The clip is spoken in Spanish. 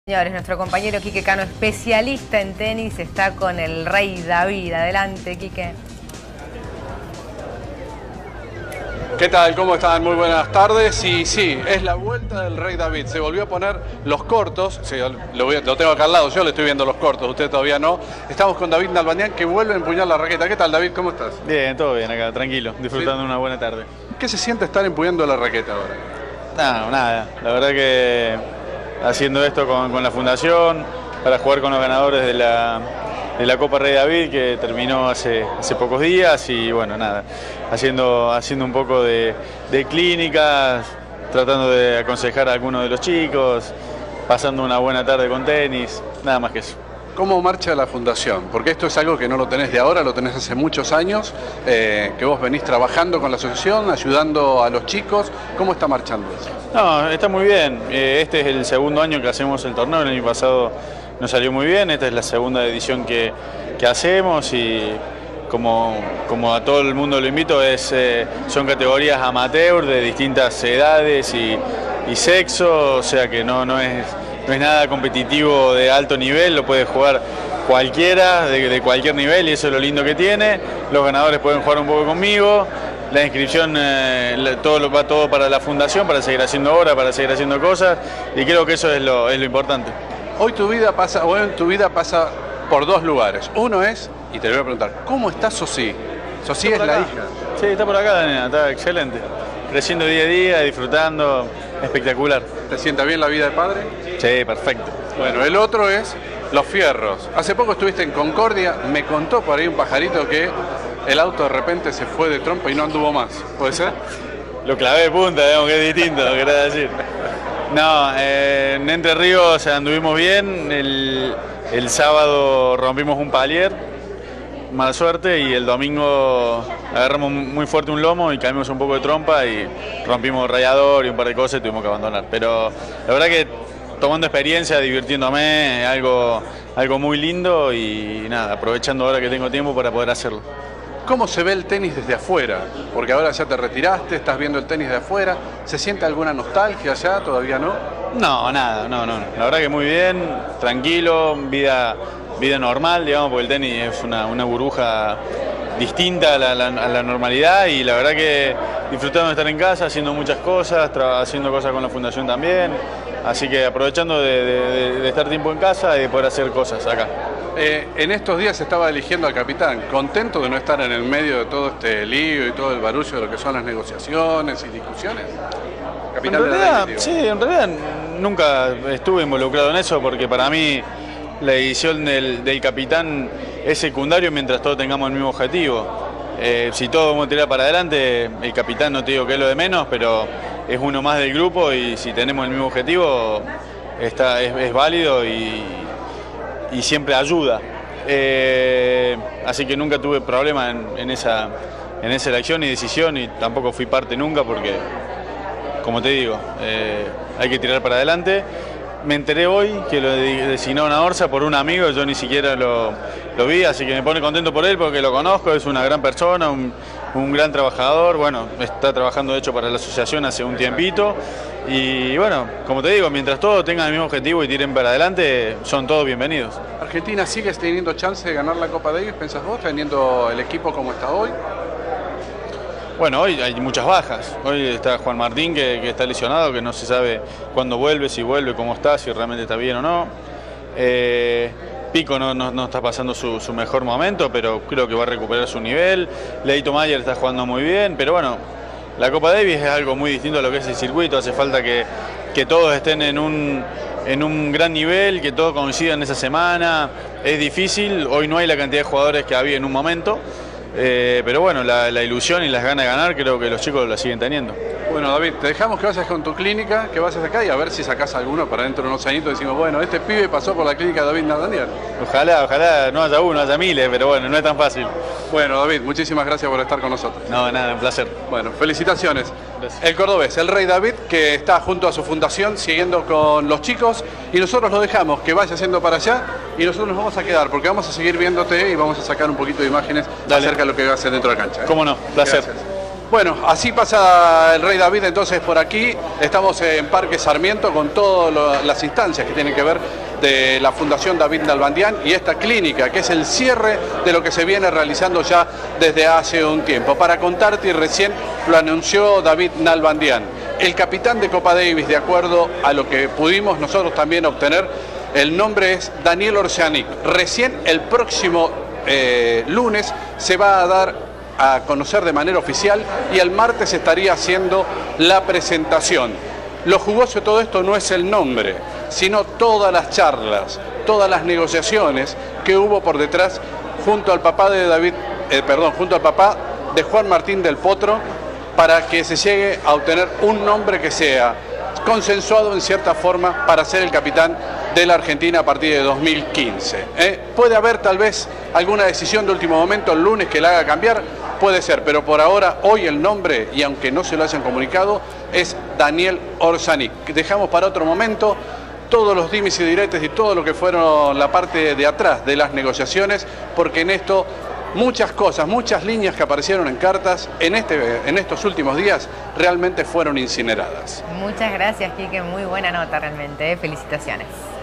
Señores, nuestro compañero Quique Cano, especialista en tenis, está con el Rey David. Adelante, Quique. ¿Qué tal? ¿Cómo están? Muy buenas tardes. Y sí, es la vuelta del Rey David. Se volvió a poner los cortos. Sí, lo tengo acá al lado, yo le estoy viendo los cortos, usted todavía no. Estamos con David Nalbandián, que vuelve a empuñar la raqueta. ¿Qué tal, David? ¿Cómo estás? Bien, todo bien acá, tranquilo, disfrutando de una buena tarde. ¿Qué se siente estar empuñando la raqueta ahora? No, nada, la verdad que haciendo esto con la fundación, para jugar con los ganadores de la Copa Rey David, que terminó hace pocos días, y bueno, nada, haciendo un poco de clínicas, tratando de aconsejar a algunos de los chicos, pasando una buena tarde con tenis, nada más que eso. ¿Cómo marcha la fundación? Porque esto es algo que no lo tenés de ahora, lo tenés hace muchos años, que vos venís trabajando con la asociación, ayudando a los chicos. ¿Cómo está marchando eso? No, está muy bien. Este es el segundo año que hacemos el torneo, el año pasado nos salió muy bien, esta es la segunda edición que hacemos, y como a todo el mundo lo invito, son categorías amateur de distintas edades y sexo, o sea que no es nada competitivo de alto nivel, lo puede jugar cualquiera, de cualquier nivel, y eso es lo lindo que tiene. Los ganadores pueden jugar un poco conmigo, la inscripción va todo para la fundación, para seguir haciendo obras, para seguir haciendo cosas, y creo que eso es lo importante. Hoy tu vida pasa por dos lugares. Uno es, y te lo voy a preguntar, ¿cómo está Sosi? Sosi es la hija. Sí, está por acá la nena, está excelente. Creciendo día a día, disfrutando, espectacular. ¿Te sienta bien la vida de padre? Sí, perfecto. Bueno, el otro es los fierros. Hace poco estuviste en Concordia, me contó por ahí un pajarito que el auto de repente se fue de trompa y no anduvo más. ¿Puede ser? Lo clavé de punta, digamos que es distinto, lo querés decir. No, en Entre Ríos anduvimos bien, el sábado rompimos un palier, mala suerte, y el domingo agarramos muy fuerte un lomo y caímos un poco de trompa y rompimos radiador y un par de cosas y tuvimos que abandonar. Pero la verdad que tomando experiencia, divirtiéndome, algo muy lindo, y nada, aprovechando ahora que tengo tiempo para poder hacerlo. ¿Cómo se ve el tenis desde afuera? Porque ahora ya te retiraste, estás viendo el tenis de afuera. ¿Se siente alguna nostalgia ya? ¿Todavía no? No, nada, no. La verdad que muy bien, tranquilo, vida normal, digamos, porque el tenis es una burbuja distinta a la normalidad, y la verdad que disfrutando de estar en casa, haciendo muchas cosas, haciendo cosas con la fundación también. Así que aprovechando de estar tiempo en casa y de poder hacer cosas acá. En estos días se estaba eligiendo al capitán. ¿Contento de no estar en el medio de todo este lío y todo el barullo de lo que son las negociaciones y discusiones? Capitán, en realidad nunca estuve involucrado en eso, porque para mí la decisión del capitán es secundario mientras todos tengamos el mismo objetivo. Si todos vamos a tirar para adelante, el capitán no te digo que es lo de menos, pero es uno más del grupo, y si tenemos el mismo objetivo es válido y siempre ayuda. Así que nunca tuve problema en esa elección y decisión, y tampoco fui parte nunca, porque, como te digo, hay que tirar para adelante. Me enteré hoy que lo designaron a Orsa por un amigo, yo ni siquiera lo vi, así que me pone contento por él porque lo conozco, es una gran persona, un gran trabajador. Bueno, está trabajando de hecho para la asociación hace un tiempito, y bueno, como te digo, mientras todos tengan el mismo objetivo y tiren para adelante, son todos bienvenidos. ¿Argentina sigue teniendo chance de ganar la Copa Davis, pensás vos, teniendo el equipo como está hoy? Bueno, hoy hay muchas bajas. Hoy está Juan Martín, que está lesionado, que no se sabe cuándo vuelve, si vuelve, cómo está, si realmente está bien o no. Pico no está pasando su mejor momento, pero creo que va a recuperar su nivel. Leito Mayer está jugando muy bien, pero bueno, la Copa Davis es algo muy distinto a lo que es el circuito. Hace falta que todos estén en un gran nivel, que todos coincidan esa semana. Es difícil, hoy no hay la cantidad de jugadores que había en un momento. Pero bueno, la ilusión y las ganas de ganar, creo que los chicos la siguen teniendo. Bueno, David, te dejamos que vayas con tu clínica, que vayas acá y a ver si sacás alguno para dentro de unos añitos. Decimos, bueno, este pibe pasó por la clínica de David Nalbandián. Ojalá no haya uno, haya miles, pero bueno, no es tan fácil. Bueno, David, muchísimas gracias por estar con nosotros. No, nada, un placer. Bueno, felicitaciones. Gracias. El cordobés, el Rey David, que está junto a su fundación siguiendo con los chicos, y nosotros lo dejamos que vaya yendo para allá, y nosotros nos vamos a quedar porque vamos a seguir viéndote y vamos a sacar un poquito de imágenes acerca de lo que va a hacer dentro de la cancha. Cómo no, placer. Gracias. Bueno, así pasa el Rey David entonces por aquí. Estamos en Parque Sarmiento con todas las instancias que tienen que ver de la Fundación David Nalbandian y esta clínica, que es el cierre de lo que se viene realizando ya desde hace un tiempo. Para contarte, y recién lo anunció David Nalbandian, el capitán de Copa Davis, de acuerdo a lo que pudimos nosotros también obtener, el nombre es Daniel Orsanic. Recién el próximo lunes se va a dar a conocer de manera oficial y el martes estaría haciendo la presentación. Lo jugoso de todo esto no es el nombre, sino todas las charlas, todas las negociaciones que hubo por detrás junto al papá de junto al papá de Juan Martín del Potro, para que se llegue a obtener un nombre que sea consensuado en cierta forma para ser el capitán de la Argentina a partir de 2015. Puede haber tal vez alguna decisión de último momento el lunes que la haga cambiar, puede ser, pero por ahora, hoy el nombre, y aunque no se lo hayan comunicado, es Daniel Orsanic. Dejamos para otro momento todos los dimes y diretes y todo lo que fueron la parte de atrás de las negociaciones, porque en esto muchas cosas, muchas líneas que aparecieron en cartas en estos últimos días realmente fueron incineradas. Muchas gracias, Quique, muy buena nota realmente, felicitaciones.